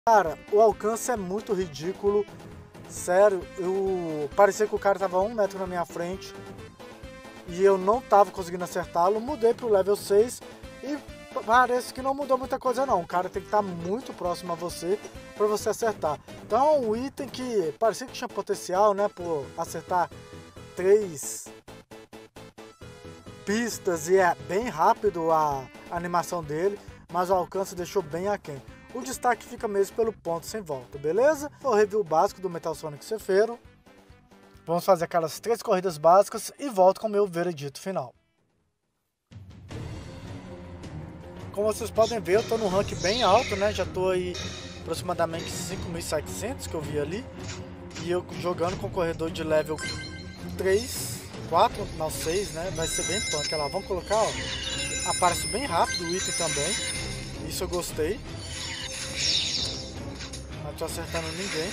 Cara, o alcance é muito ridículo. Sério, parecia que o cara tava a 1 metro na minha frente e eu não tava conseguindo acertá-lo. Mudei pro level 6 e parece que não mudou muita coisa não. O cara tem que estar muito próximo a você para você acertar. Então é um item que parecia que tinha potencial, né, por acertar 3 pistas e é bem rápido a animação dele, mas o alcance deixou bem aquém. O destaque fica mesmo pelo ponto sem volta, beleza? O review básico do Metal Sonic Zefiro. Vamos fazer aquelas 3 corridas básicas e volto com o meu veredito final. Como vocês podem ver, eu tô num rank bem alto, né? Já tô aí aproximadamente 5.700 que eu vi ali. E eu jogando com corredor de level 3, 4, não 6, né? Vai ser bem punk. Olha lá, vamos colocar, ó. Aparece bem rápido o item também. Isso eu gostei. Não tô acertando ninguém.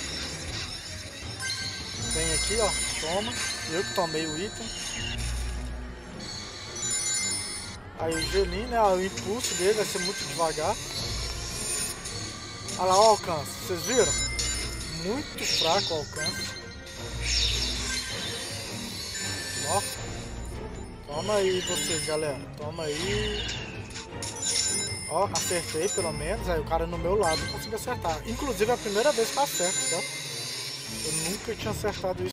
Vem aqui, ó. Toma. Eu que tomei o item. Aí o gelinho, né? O impulso dele vai ser muito devagar. Olha lá o alcance. Vocês viram? Muito fraco o alcance. Ó. Toma aí vocês, galera. Toma aí. Ó, acertei pelo menos. Aí o cara no meu lado conseguiu acertar. Inclusive é a primeira vez que eu acerto, tá? Eu nunca tinha acertado isso.